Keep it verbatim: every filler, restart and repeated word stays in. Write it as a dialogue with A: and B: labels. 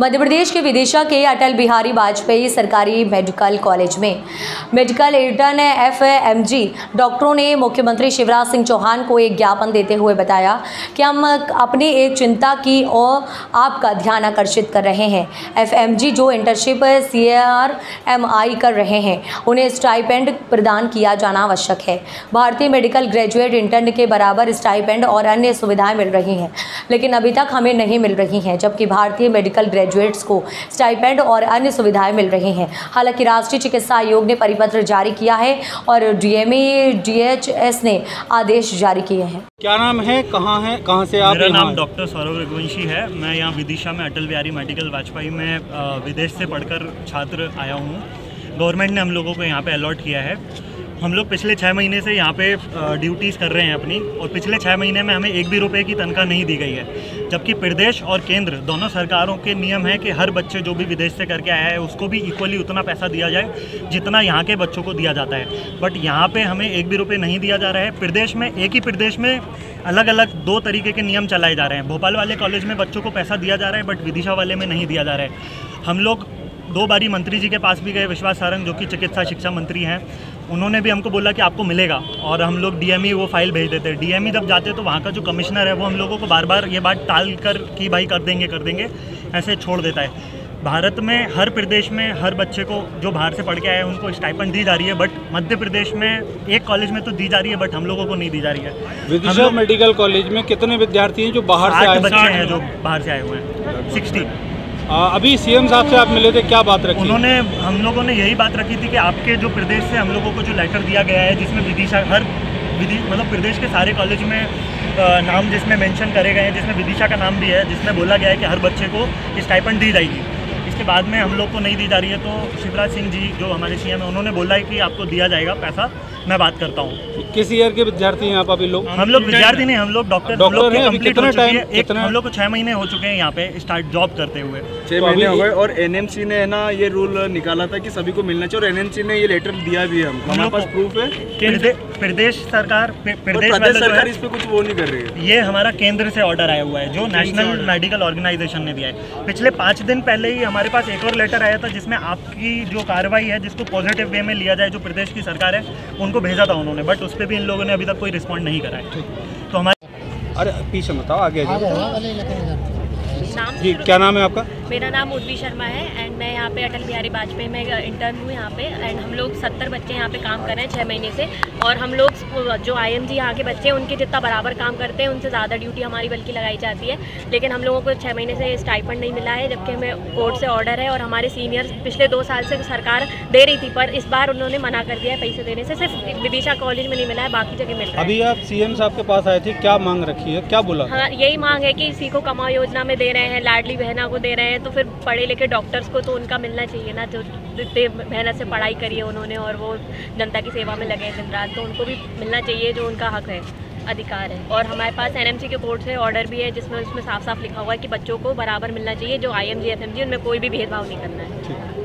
A: मध्य प्रदेश के विदिशा के अटल बिहारी वाजपेयी सरकारी मेडिकल कॉलेज में medical intern F M G डॉक्टरों ने मुख्यमंत्री शिवराज सिंह चौहान को एक ज्ञापन देते हुए बताया कि हम अपनी एक चिंता की ओर आपका ध्यान आकर्षित कर रहे हैं। एफ एम जी जो internship C R M I कर रहे हैं उन्हें स्टाइपेंड प्रदान किया जाना आवश्यक है। भारतीय मेडिकल ग्रेजुएट इंटर्न के बराबर स्टाइपेंड और अन्य सुविधाएं मिल रही हैं, लेकिन अभी तक हमें नहीं मिल रही हैं, जबकि भारतीय मेडिकल ग्रेजुएट्स को स्टाइपेंड और अन्य सुविधाएं मिल रही हैं। हालांकि राष्ट्रीय चिकित्सा आयोग ने परिपत्र जारी किया है और D M E D H S ने आदेश जारी किए हैं।
B: क्या नाम है, कहाँ है, कहाँ से आप?
C: मेरा नाम डॉक्टर सौरभ रघुवंशी है। मैं यहाँ विदिशा में अटल बिहारी मेडिकल वाजपेयी में विदेश से पढ़कर छात्र आया हूँ। गवर्नमेंट ने हम लोगों को यहाँ पे अलॉट किया है। हम लोग पिछले छः महीने से यहाँ पे ड्यूटीज़ कर रहे हैं अपनी, और पिछले छः महीने में हमें एक भी रुपए की तनख्वाह नहीं दी गई है, जबकि प्रदेश और केंद्र दोनों सरकारों के नियम है कि हर बच्चे जो भी विदेश से करके आया है उसको भी इक्वली उतना पैसा दिया जाए जितना यहाँ के बच्चों को दिया जाता है। बट यहाँ पे हमें एक भी रुपये नहीं दिया जा रहा है। प्रदेश में एक ही प्रदेश में अलग अलग दो तरीके के नियम चलाए जा रहे हैं। भोपाल वाले कॉलेज में बच्चों को पैसा दिया जा रहा है, बट विदिशा वाले में नहीं दिया जा रहा है। हम लोग दो बारी मंत्री जी के पास भी गए, विश्वास सारंग जो कि चिकित्सा शिक्षा मंत्री हैं, उन्होंने भी हमको बोला कि आपको मिलेगा, और हम लोग डीएमई वो फाइल भेज देते हैं। डीएमई जब जाते तो वहाँ का जो कमिश्नर है वो हम लोगों को बार बार ये बात टाल कर कि भाई कर देंगे कर देंगे ऐसे छोड़ देता है। भारत में हर प्रदेश में हर बच्चे को जो बाहर से पढ़ के आए हैं उनको स्टाइपेंड दी जा रही है, बट मध्य प्रदेश में एक कॉलेज में तो दी जा रही है, बट हम लोगों को नहीं दी जा रही है।
B: विदिशा मेडिकल कॉलेज में कितने विद्यार्थी हैं जो बाहर से आए?
C: बच्चे हैं जो बाहर से आए हुए हैं, सिक्सटी।
B: आ, अभी सीएम साहब से आप मिले थे, क्या बात रखी?
C: उन्होंने हम लोगों ने यही बात रखी थी कि आपके जो प्रदेश से हम लोगों को जो लेटर दिया गया है जिसमें विदिशा हर विधि मतलब प्रदेश के सारे कॉलेज में नाम जिसमें मेंशन करे गए हैं, जिसमें विदिशा का नाम भी है, जिसमें बोला गया है कि हर बच्चे को स्टाइपेंड दी जाएगी। इसके बाद में हम लोग को नहीं दी जा रही है, तो शिवराज सिंह जी जो हमारे सीएम है उन्होंने बोला है कि आपको दिया जाएगा पैसा। मैं बात करता हूँ।
B: किस ईयर के विद्यार्थी हैं आप अभी लोग?
C: हम लोग विद्यार्थी नहीं, हम लोग डॉक्टर
B: डॉक्टर हैं। अभी कितना टाइम?
C: एक हम लोग को छः महीने हो चुके हैं यहाँ पे स्टार्ट जॉब करते हुए,
D: छः महीने हो गए। और एनएमसी ने है ना ये रूल निकाला था कि सभी को मिलना चाहिए, और एनएमसी ने ये लेटर दिया भी है हमको, हमारे पास प्रूफ है।
C: प्रदेश सरकार प्रदेश
D: सरकार इस पे कुछ वो नहीं कर रही है।
C: ये हमारा केंद्र से ऑर्डर आया हुआ है जो नेशनल मेडिकल ऑर्गेनाइजेशन ने दिया है। पिछले पाँच दिन पहले ही हमारे पास एक और लेटर आया था जिसमें आपकी जो कार्रवाई है जिसको पॉजिटिव वे में लिया जाए, जो प्रदेश की सरकार है उनको भेजा था उन्होंने, बट उस पर भी इन लोगों ने अभी तक कोई रिस्पॉन्ड नहीं करा है। तो हमारे
B: अरे पीछे बताओ, आगे
E: नाम
B: जी। क्या नाम है आपका?
E: मेरा नाम उर्वी शर्मा है एंड मैं यहाँ पे अटल बिहारी वाजपेयी में इंटर्न हूँ यहाँ पे। एंड हम लोग सत्तर बच्चे यहाँ पे काम कर रहे हैं छः महीने से, और हम लोग जो आईएमजी यहाँ के बच्चे हैं उनके जितना बराबर काम करते हैं उनसे ज़्यादा ड्यूटी हमारी बल्कि लगाई जाती है। लेकिन हम लोगों को छः महीने से स्टाइपेंड नहीं मिला है, जबकि हमें कोर्ट से ऑर्डर है और हमारे सीनियर्स पिछले दो साल से सरकार दे रही थी, पर इस बार उन्होंने मना कर दिया है पैसे देने से। सिर्फ विदिशा कॉलेज में नहीं मिला है, बाकी जगह मिल रहा है।
B: अभी आप सीएम साहब के पास आए थे, क्या मांग रखी है, क्या बोला?
E: हाँ, यही मांग है कि इसी को कमाओ योजना में दे रहे हैं, लाडली बहना को दे रहे हैं, तो फिर पढ़े लिखे डॉक्टर्स को तो उनका मिलना चाहिए ना, जो जितने मेहनत से पढ़ाई करी है उन्होंने और वो जनता की सेवा में लगे हैं दिन रात, तो उनको भी मिलना चाहिए जो उनका हक है, अधिकार है। और हमारे पास एनएमसी के कोर्ट से ऑर्डर भी है जिसमें उसमें साफ साफ लिखा हुआ है कि बच्चों को बराबर मिलना चाहिए। जो आईएमजी एफएमजी उनमें कोई भी भेदभाव नहीं करना है।